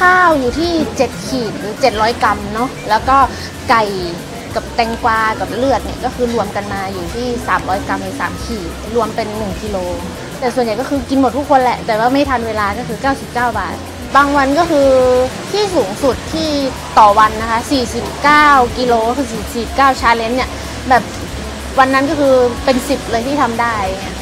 ข้าวอยู่ที่7ขีดหรือ700 กรัมเนาะแล้วก็ไก่กับแตงกวากับเลือดเนี่ยก็คือรวมกันมาอยู่ที่300 กรัมหรือ3ขีดรวมเป็น1 กิโลแต่ส่วนใหญ่ก็คือกินหมดทุกคนแหละแต่ว่าไม่ทันเวลาก็คือ99 บาทบางวันก็คือที่สูงสุดที่ต่อวันนะคะ49 กิโลก็คือ49 ชาเลนจ์เนี่ยแบบวันนั้นก็คือเป็น10เลยที่ทำได้เนี่ย